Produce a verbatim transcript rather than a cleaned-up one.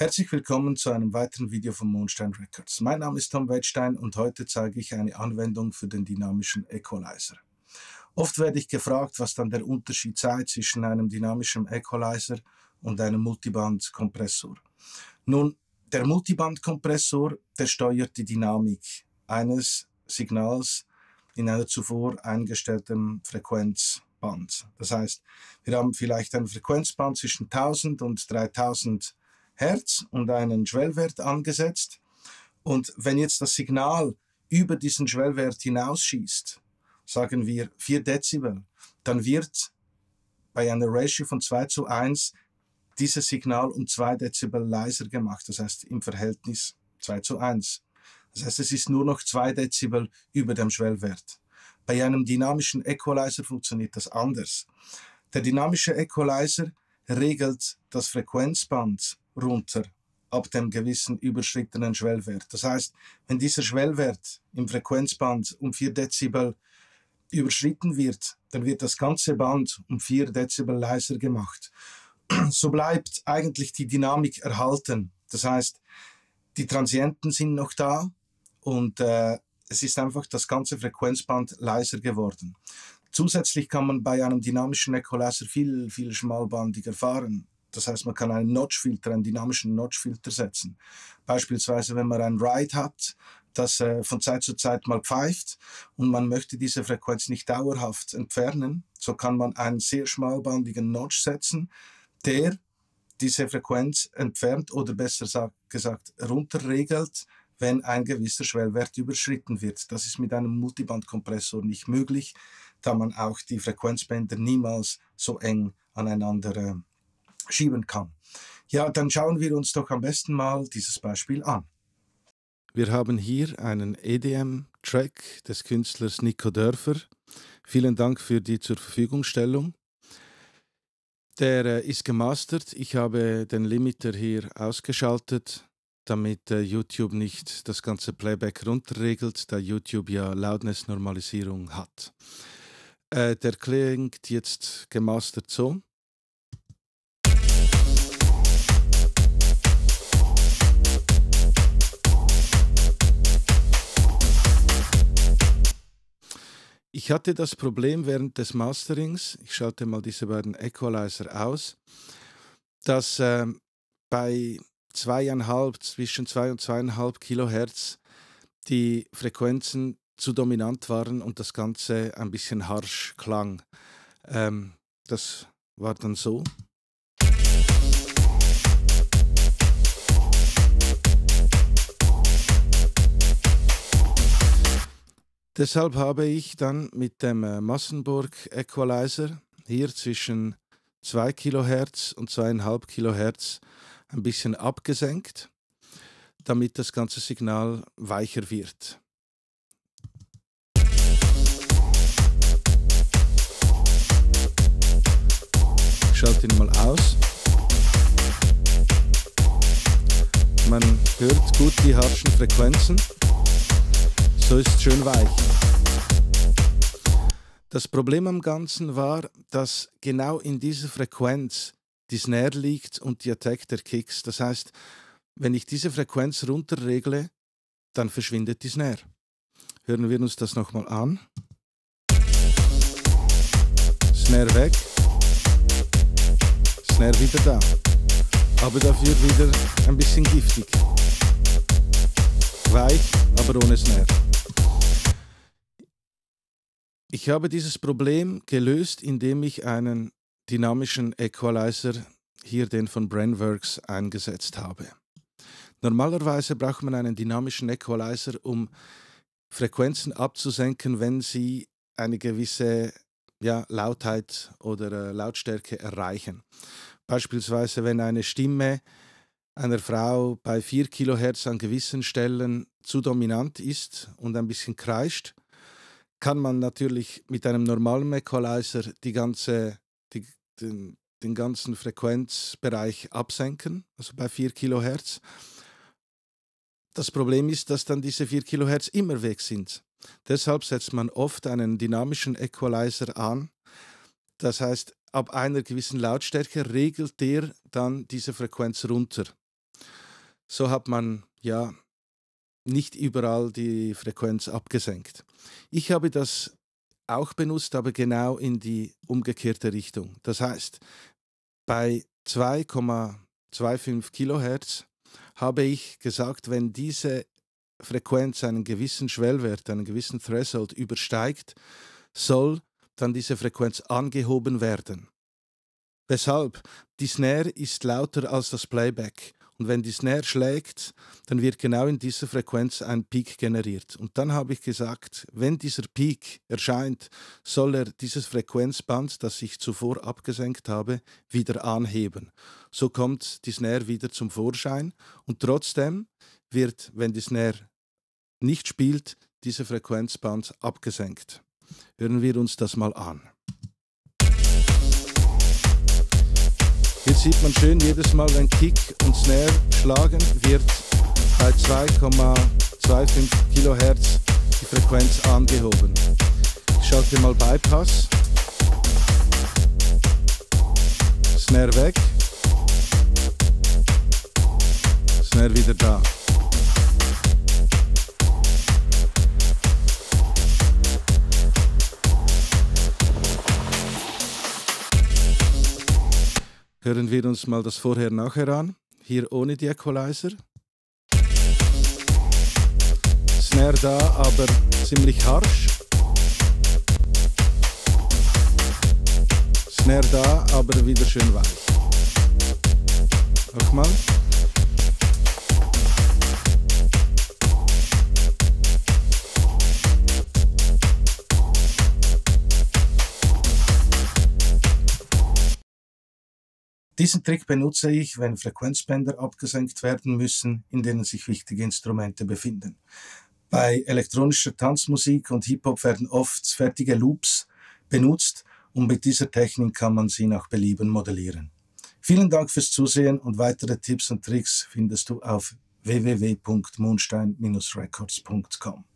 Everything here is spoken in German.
Herzlich willkommen zu einem weiteren Video von Mondstein Records. Mein Name ist Tom Wettstein und heute zeige ich eine Anwendung für den dynamischen Equalizer. Oft werde ich gefragt, was dann der Unterschied sei zwischen einem dynamischen Equalizer und einem Multiband-Kompressor. Nun, der Multiband-Kompressor, der steuert die Dynamik eines Signals in einer zuvor eingestellten Frequenzband. Das heißt, wir haben vielleicht ein Frequenzband zwischen tausend und dreitausend Hertz und einen Schwellwert angesetzt. Und wenn jetzt das Signal über diesen Schwellwert hinausschießt, sagen wir vier Dezibel, dann wird bei einer Ratio von zwei zu eins dieses Signal um zwei Dezibel leiser gemacht, das heißt im Verhältnis zwei zu eins. Das heißt, es ist nur noch zwei Dezibel über dem Schwellwert. Bei einem dynamischen Equalizer funktioniert das anders. Der dynamische Equalizer regelt das Frequenzband runter ab dem gewissen überschrittenen Schwellwert. Das heißt, wenn dieser Schwellwert im Frequenzband um vier Dezibel überschritten wird, dann wird das ganze Band um vier Dezibel leiser gemacht. So bleibt eigentlich die Dynamik erhalten. Das heißt, die Transienten sind noch da und äh, es ist einfach das ganze Frequenzband leiser geworden. Zusätzlich kann man bei einem dynamischen Equalizer viel, viel schmalbandiger fahren. Das heißt, man kann einen Notchfilter, einen dynamischen Notchfilter setzen. Beispielsweise, wenn man ein Ride hat, das äh, von Zeit zu Zeit mal pfeift und man möchte diese Frequenz nicht dauerhaft entfernen, so kann man einen sehr schmalbandigen Notch setzen, der diese Frequenz entfernt oder besser gesagt runterregelt, wenn ein gewisser Schwellwert überschritten wird. Das ist mit einem Multibandkompressor nicht möglich, da man auch die Frequenzbänder niemals so eng aneinander äh, schieben kann. Ja, dann schauen wir uns doch am besten mal dieses Beispiel an. Wir haben hier einen E D M-Track des Künstlers Nico Dörfer. Vielen Dank für die zur Verfügungstellung. Der äh, ist gemastert. Ich habe den Limiter hier ausgeschaltet, damit äh, YouTube nicht das ganze Playback runterregelt, da YouTube ja Loudness-Normalisierung hat. Äh, der klingt jetzt gemastert so. Ich hatte das Problem während des Masterings, ich schalte mal diese beiden Equalizer aus, dass äh, bei zweieinhalb, zwischen zwei und zweieinhalb Kilohertz die Frequenzen zu dominant waren und das Ganze ein bisschen harsch klang. Ähm, das war dann so. Deshalb habe ich dann mit dem äh, Massenburg Equalizer hier zwischen zwei Kilohertz und zwei Komma fünf Kilohertz ein bisschen abgesenkt, damit das ganze Signal weicher wird. Ich schalte ihn mal aus. Man hört gut die harschen Frequenzen. So ist schön weich. Das Problem am Ganzen war, dass genau in dieser Frequenz die Snare liegt und die Attack der Kicks. Das heißt, wenn ich diese Frequenz runterregle, dann verschwindet die Snare. Hören wir uns das nochmal an. Snare weg. Snare wieder da. Aber dafür wieder ein bisschen giftig. Weich, aber ohne Snare. Ich habe dieses Problem gelöst, indem ich einen dynamischen Equalizer, hier den von Brainworks, eingesetzt habe. Normalerweise braucht man einen dynamischen Equalizer, um Frequenzen abzusenken, wenn sie eine gewisse ja, Lautheit oder äh, Lautstärke erreichen. Beispielsweise, wenn eine Stimme einer Frau bei vier Kilohertz an gewissen Stellen zu dominant ist und ein bisschen kreischt, kann man natürlich mit einem normalen Equalizer die ganze, die, den, den ganzen Frequenzbereich absenken, also bei vier Kilohertz. Das Problem ist, dass dann diese vier Kilohertz immer weg sind. Deshalb setzt man oft einen dynamischen Equalizer an. Das heißt, ab einer gewissen Lautstärke regelt der dann diese Frequenz runter. So hat man ja nicht überall die Frequenz abgesenkt. Ich habe das auch benutzt, aber genau in die umgekehrte Richtung. Das heißt, bei zwei Komma fünfundzwanzig Kilohertz habe ich gesagt, wenn diese Frequenz einen gewissen Schwellwert, einen gewissen Threshold übersteigt, soll dann diese Frequenz angehoben werden. Weshalb? Die Snare ist lauter als das Playback. Und wenn die Snare schlägt, dann wird genau in dieser Frequenz ein Peak generiert. Und dann habe ich gesagt, wenn dieser Peak erscheint, soll er dieses Frequenzband, das ich zuvor abgesenkt habe, wieder anheben. So kommt die Snare wieder zum Vorschein und trotzdem wird, wenn die Snare nicht spielt, dieser Frequenzband abgesenkt. Hören wir uns das mal an. Hier sieht man schön, jedes Mal, wenn Kick und Snare schlagen, wird bei zwei Komma fünfundzwanzig Kilohertz die Frequenz angehoben. Ich schalte mal Bypass. Snare weg. Snare wieder da. Hören wir uns mal das Vorher-Nachher an. Hier ohne die Equalizer. Snare da, aber ziemlich harsch. Snare da, aber wieder schön weich. Nochmal. Diesen Trick benutze ich, wenn Frequenzbänder abgesenkt werden müssen, in denen sich wichtige Instrumente befinden. Bei elektronischer Tanzmusik und Hip-Hop werden oft fertige Loops benutzt und mit dieser Technik kann man sie nach Belieben modellieren. Vielen Dank fürs Zusehen und weitere Tipps und Tricks findest du auf w w w punkt moonstein Bindestrich records punkt com.